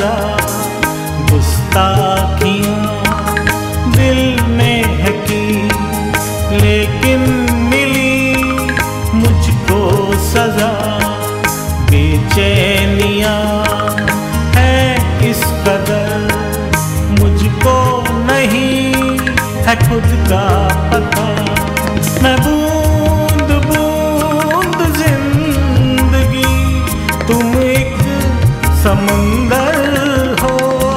सजा। गुस्ताखियाँ दिल ने है की, लेकिन मिली मुझको सजा। बेचैनियाँ है इस कदर, मुझको नहीं है खुद का पता। मैं बूंद बूंद जिंदगी, तुम एक समंदर हो।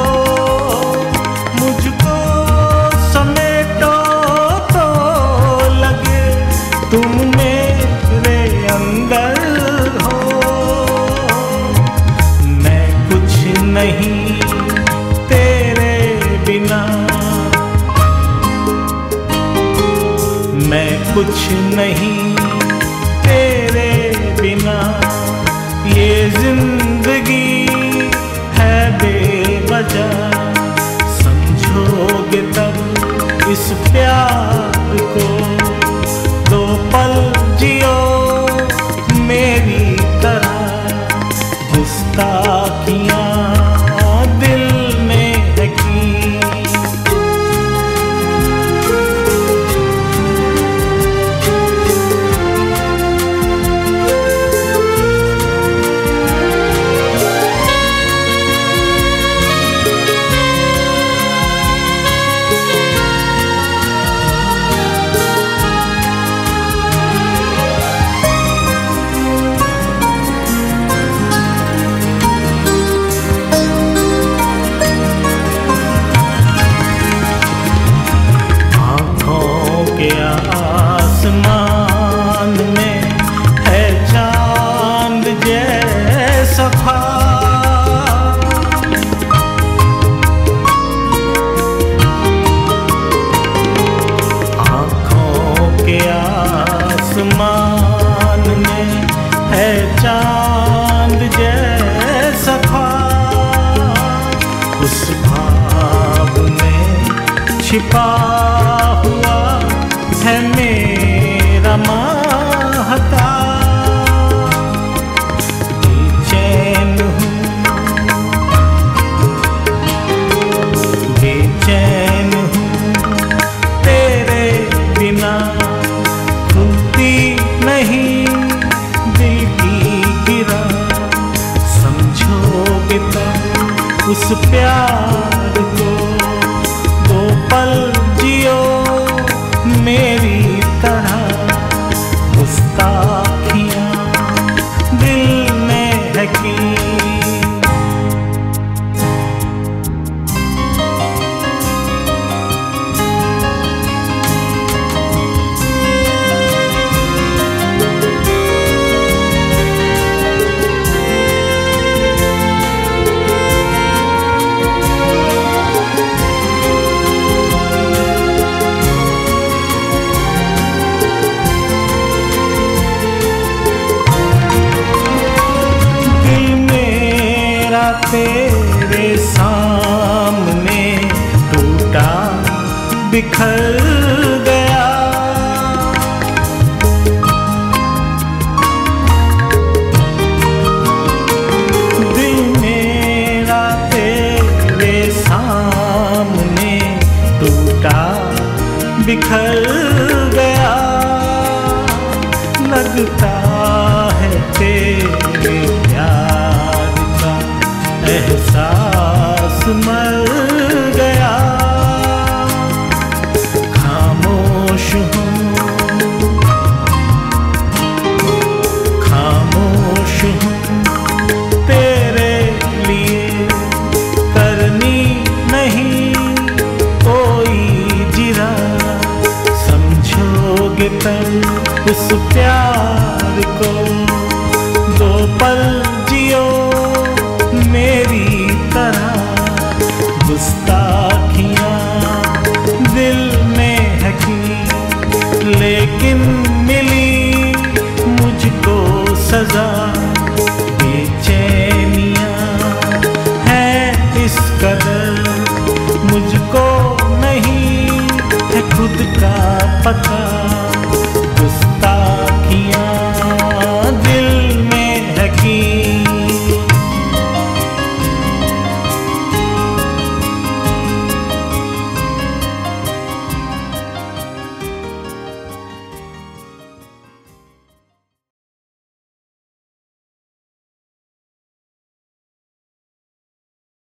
मुझको समेटो तो लगे तुम मेरे अंदर हो। मैं कुछ नहीं तेरे बिना, मैं कुछ नहीं तेरे बिना। ये जिंदगी है बेवजह, समझोगे तब इस प्यार को। दो पल जियो मेरी तरह, गुस्ताखियाँ दिल में है की। आसमान में है चांद जैसा ख्वाब, आँखों के आसमान में है चांद जैसा ख्वाब। उस ख्वाब में छिपा हुआ है मेरा महता। बेचैन हूँ, बेचैन हूँ तेरे बिना। खुलती नहीं दिल की गिरा, समझोगे तब उस प्यार को। दो पल जियो मेरी तरह, गुस्ताखियाँ दिल में है की। तेरे सामने टूटा बिखर गया। दिल मेरा तेरे सामने टूटा बिखर गया। लगता है तेरे प्यार का एहसास मर गया। खामोश हूँ, खामोश हूँ तेरे लिए। करनी नहीं कोई जिरा, समझोगे तब उस प्यार को। दो पल जियो मेरी तरह, गुस्ताखियाँ दिल में है की, लेकिन मिली मुझको सजा। बेचैनियाँ हैं इस कदर, मुझको नहीं है खुद का पता।